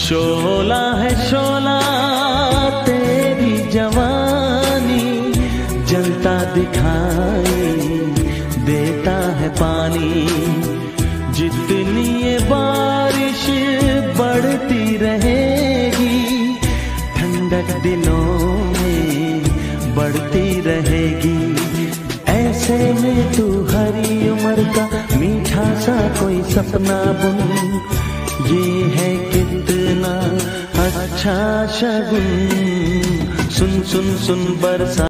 शोला है शोला तेरी जवानी, जलता दिखाई देता है पानी। जितनी ये बारिश बढ़ती रहेगी, ठंडक दिलों में बढ़ती रहेगी। ऐसे में तू हरी उम्र का मीठा सा कोई सपना बुन, ये है कितना अच्छा शगुन। सुन सुन सुन बरसा